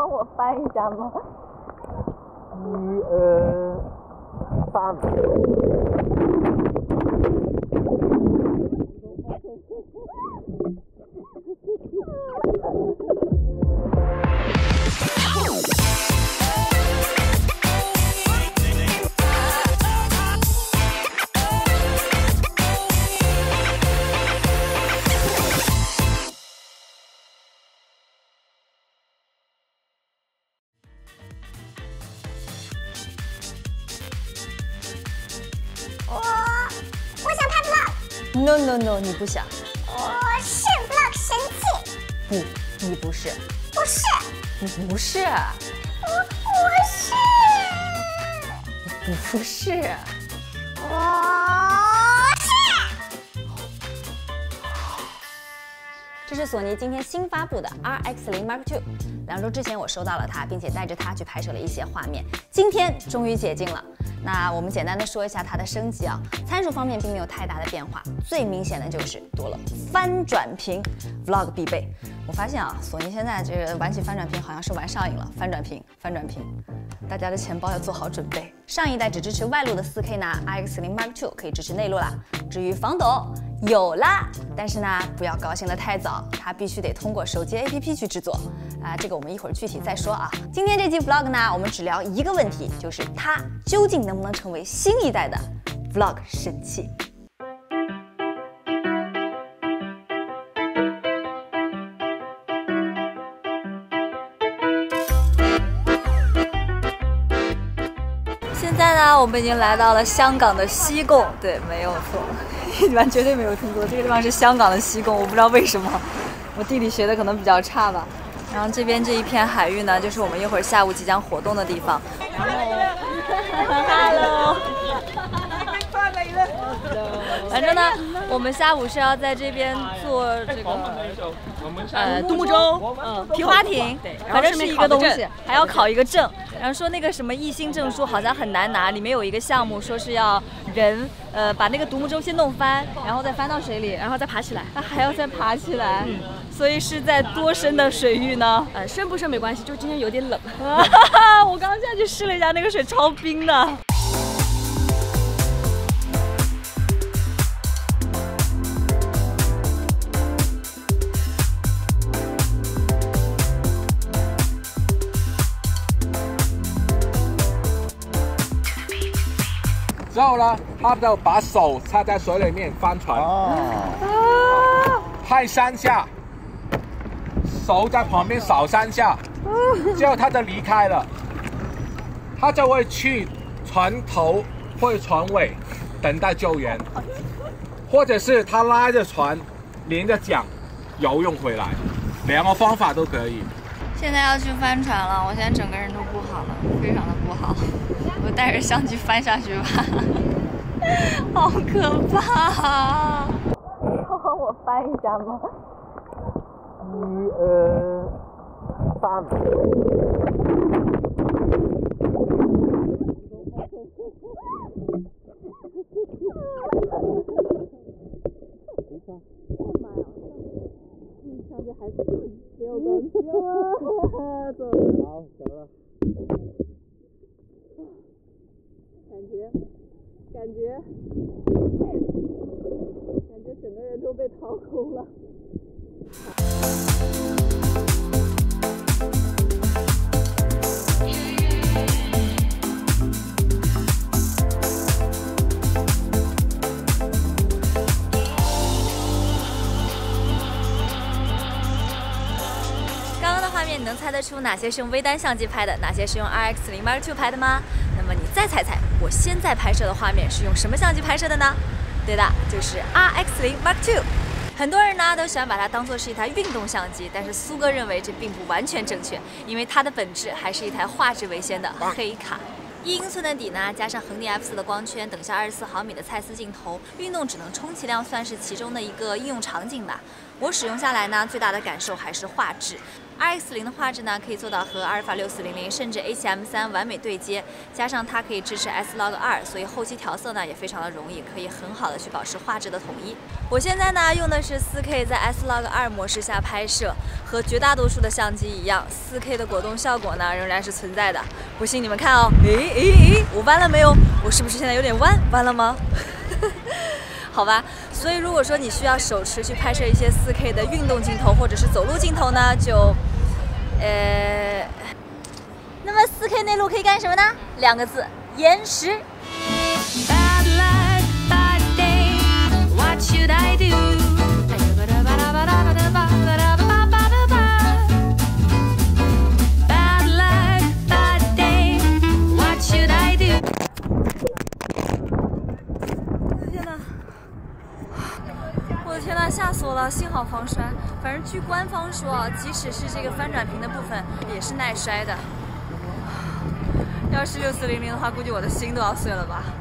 帮我翻一下吗 ？1、2、3。 我想拍 vlog。 No no no， 你不想。 我是 vlog 神器。 不，你不是。 不是。 你不是。 我是。 你不是。 我是。 这是索尼今天新发布的 RX0 Mark II。2周之前我收到了它，并且带着它去拍摄了一些画面，今天终于解禁了。那我们简单的说一下它的升级啊，参数方面并没有太大的变化，最明显的就是多了翻转屏 ，Vlog 必备。我发现啊，索尼现在这个玩起翻转屏好像是玩上瘾了，翻转屏，大家的钱包要做好准备。上一代只支持外录的 4K 呢 ，RX0 Mark II 可以支持内录啦。至于防抖有啦，但是呢不要高兴得太早，它必须得通过手机 APP 去制作。这个我们一会儿具体再说啊。今天这期 Vlog 呢，我们只聊一个问题，就是它究竟能不能成为新一代的 Vlog 神器？现在呢，我们已经来到了香港的西贡，对，没有错，你们绝对没有听错，这个地方是香港的西贡，我不知道为什么，我地理学的可能比较差吧。然后这边这一片海域呢，就是我们一会儿下午即将活动的地方。Hello， 反正呢，我们下午是要在这边做这个独木舟、皮划艇，反正是一个东西，还要考一个证。然后说那个什么一星证书好像很难拿，里面有一个项目说是要人把那个独木舟先弄翻，然后再翻到水里，然后再爬起来，还要再爬起来。所以是在多深的水域呢？ 深不深没关系，就今天有点冷。 我刚下去试了一下，那个水超冰的。 之后呢，他就把手插在水里面翻船，拍3下，手在旁边扫3下，之后他就离开了。他就会去船头或者船尾等待救援，或者是他拉着船连着桨游泳回来，2个方法都可以。 现在要去翻船了，我现在整个人都不好了，非常的不好。我带着相机翻下去吧，好可怕！帮我翻一下吗 ？1、2、3。 上去还是没有关系了。 好，走了。 感觉整个人都被掏空了。 刚刚的画面，你能猜得出哪些是用微单相机拍的，哪些是用 RX0 Mark II 拍的吗？那么你再猜猜，我现在拍摄的画面是用什么相机拍摄的呢？对的，就是 RX0 Mark II。很多人呢都喜欢把它当作是一台运动相机，但是苏哥认为这并不完全正确，因为它的本质还是一台画质为先的黑卡。1英寸的底呢，加上恒定 f4的光圈，等效24毫米的蔡司镜头，运动只能充其量算是其中的一个应用场景吧。 我使用下来呢，最大的感受还是画质。RX0的画质呢，可以做到和阿尔法6400甚至 A7M3完美对接，加上它可以支持 S-Log2，所以后期调色呢也非常的容易，可以很好的去保持画质的统一。我现在呢用的是 4K 在 S-Log2 模式下拍摄，和绝大多数的相机一样，4K 的果冻效果呢仍然是存在的。不信你们看哦，我弯了没有？我是不是现在有点弯了吗？好吧，所以如果说你需要手持去拍摄一些 4K 的运动镜头或者是走路镜头呢，那么 4K 内录可以干什么呢？2个字：延时。Bad luck, bad day, what should I do? Bad luck, bad day, what should I do? 天哪！我的天呐，吓死我了！幸好防摔。反正据官方说，即使是这个翻转屏的部分也是耐摔的。要是6400的话，估计我的心都要碎了吧。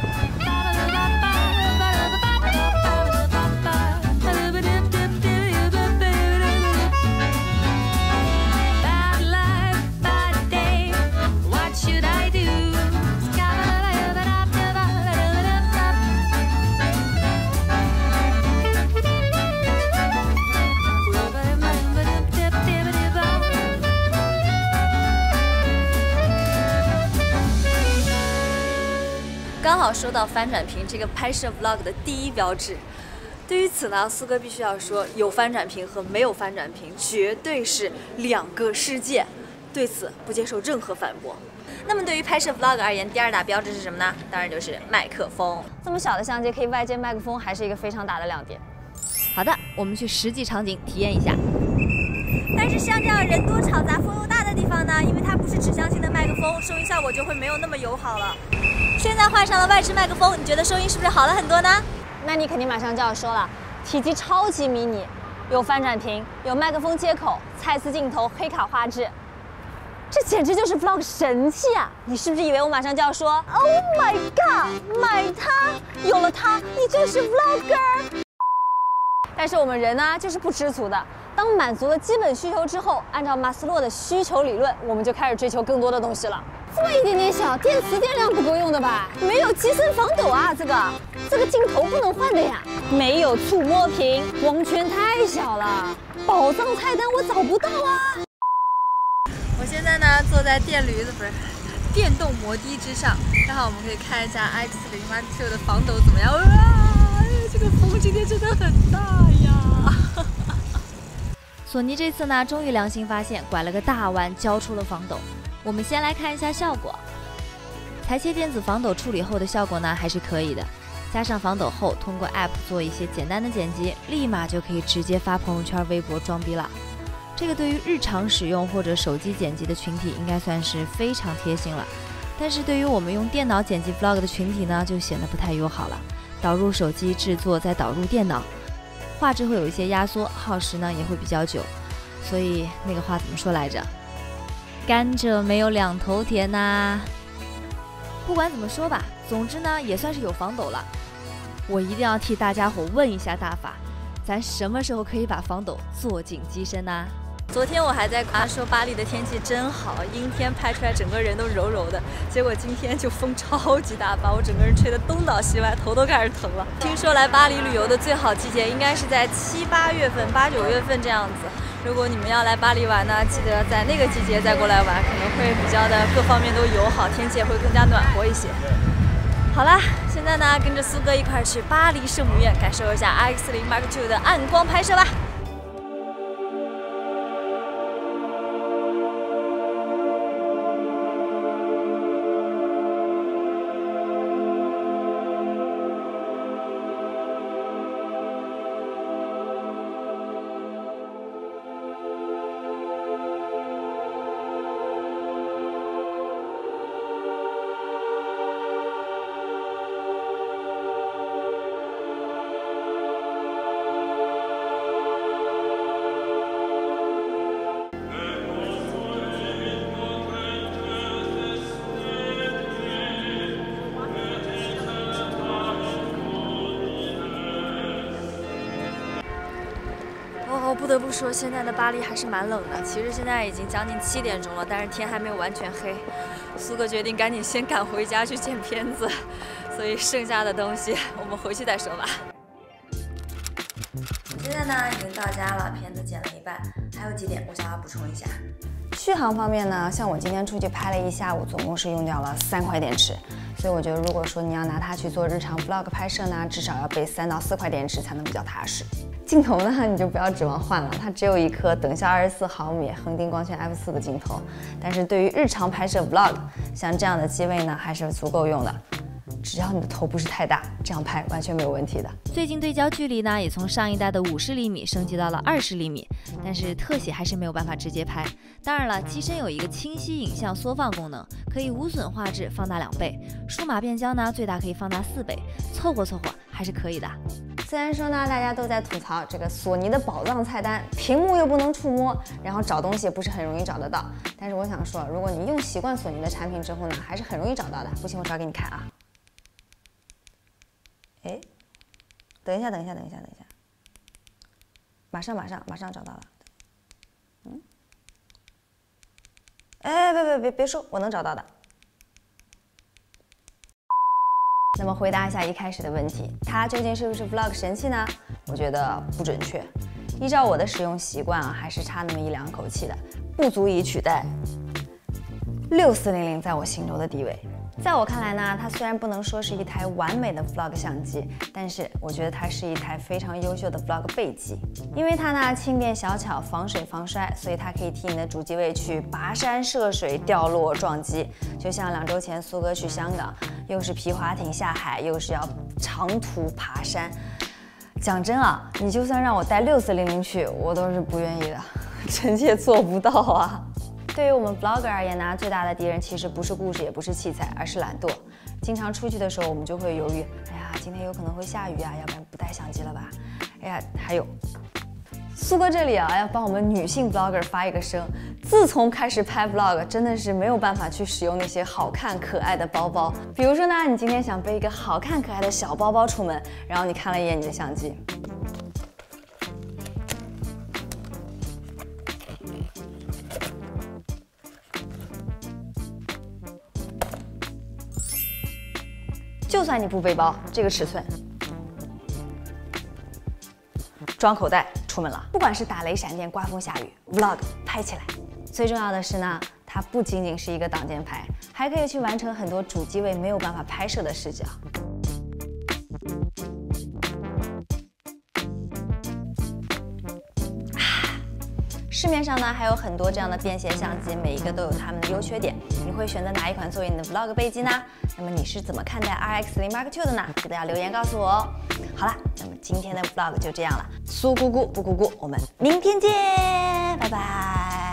刚好说到翻转屏这个拍摄 vlog 的第一标志，对于此呢，苏哥必须要说，有翻转屏和没有翻转屏绝对是2个世界，对此不接受任何反驳。那么对于拍摄 vlog 而言，第2大标志是什么呢？当然就是麦克风。这么小的相机可以外接麦克风，还是一个非常大的亮点。好的，我们去实际场景体验一下。但是像这样人多吵杂、风又大的地方呢，因为它不是指向性的麦克风，收音效果就会没有那么友好了。现在换上了外置麦克风，你觉得收音是不是好了很多呢？那你肯定马上就要说了，体积超级迷你，有翻转屏，有麦克风接口，蔡司镜头，黑卡画质，这简直就是 vlog 神器啊！你是不是以为我马上就要说 Oh my god， 买它，有了它，你就是 vlogger？ 但是我们人呢，就是不知足的。当满足了基本需求之后，按照马斯洛的需求理论，我们就开始追求更多的东西了。这么一点点小，电池电量不够用的吧？没有机身防抖啊，这个镜头不能换的呀。没有触摸屏，光圈太小了。宝藏菜单我找不到啊。我现在呢坐在电动摩的之上，刚好我们可以看一下 RX0 Mark II 的防抖怎么样。哇，这个风今天真的很大呀。索尼这次呢，终于良心发现，拐了个大弯，交出了防抖。我们先来看一下效果。裁切电子防抖处理后的效果呢，还是可以的。加上防抖后，通过 App 做一些简单的剪辑，立马就可以直接发朋友圈、微博装逼了。这个对于日常使用或者手机剪辑的群体，应该算是非常贴心了。但是对于我们用电脑剪辑 vlog 的群体呢，就显得不太友好了。导入手机制作，再导入电脑。画质会有一些压缩，耗时呢也会比较久，所以那个话怎么说来着？甘蔗没有2头甜呐。不管怎么说吧，总之呢也算是有防抖了。我一定要替大家伙问一下大法，咱什么时候可以把防抖做进机身呢？昨天我还在说巴黎的天气真好，阴天拍出来整个人都柔柔的，结果今天就风超级大，把我整个人吹得东倒西歪，头都开始疼了。听说来巴黎旅游的最好季节应该是在7、8月份、8、9月份这样子。如果你们要来巴黎玩呢，记得在那个季节再过来玩，可能会比较的各方面都友好，天气也会更加暖和一些。好啦，现在呢跟着苏哥一块去巴黎圣母院，感受一下 RX0 Mark II 的暗光拍摄吧。 得不说，现在的巴黎还是蛮冷的。其实现在已经将近7点钟了，但是天还没有完全黑。苏哥决定赶紧先赶回家去剪片子，所以剩下的东西我们回去再说吧。现在呢已经到家了，片子剪了一半，还有几点我想要补充一下。续航方面呢，像我今天出去拍了一下午，总共是用掉了3块电池，所以我觉得如果说你要拿它去做日常 vlog 拍摄呢，至少要备3到4块电池才能比较踏实。镜头呢，你就不要指望换了，它只有一颗等效24毫米恒定光圈 f4 的镜头，但是对于日常拍摄 vlog， 像这样的机位呢，还是足够用的。只要你的头不是太大，这样拍完全没有问题的。 最近对焦距离呢，也从上一代的50厘米升级到了20厘米，但是特写还是没有办法直接拍。当然了，机身有一个清晰影像缩放功能，可以无损画质放大2倍，数码变焦呢最大可以放大4倍，凑合还是可以的。 虽然说呢，大家都在吐槽这个索尼的宝藏菜单，屏幕又不能触摸，然后找东西也不是很容易找得到，但是我想说，如果你用习惯索尼的产品之后呢，还是很容易找到的。不信我找给你看啊。哎，等一下，马上找到了。哎，别说，我能找到的。那么回答一下一开始的问题，它究竟是不是 vlog 神器呢？我觉得不准确。依照我的使用习惯啊，还是差那么1、2口气的，不足以取代6400在我心中的地位。在我看来呢，它虽然不能说是一台完美的 vlog 相机，但是我觉得它是一台非常优秀的 vlog 备机。因为它呢轻便小巧，防水防摔，所以它可以替你的主机位去跋山涉水、掉落撞击。就像2周前苏哥去香港，又是皮划艇下海，又是要长途爬山。讲真啊，你就算让我带6400去，我都是不愿意的，臣妾做不到啊。对于我们 vlogger 而言呢，最大的敌人其实不是故事，也不是器材，而是懒惰。经常出去的时候，我们就会犹豫，哎呀，今天有可能会下雨啊，要不然不带相机了吧？哎呀，还有苏哥这里啊，要帮我们女性 vlogger 发一个声。自从开始拍 vlog， 真的是没有办法去使用那些好看可爱的包包。比如说呢，你今天想背一个好看可爱的小包包出门，然后你看了一眼你的相机。就算你不背包，这个尺寸，装口袋出门了。不管是打雷闪电、刮风下雨 ，vlog 拍起来。最重要的是呢，它不仅仅是一个挡箭牌，还可以去完成很多主机位没有办法拍摄的视角。市面上呢还有很多这样的便携相机，每一个都有它们的优缺点。你会选择哪一款作为你的 vlog 备机呢？那么你是怎么看待 RX0 Mark II 的呢？记得要留言告诉我哦。好了，那么今天的 vlog 就这样了。苏姑姑不姑姑，我们明天见，拜拜。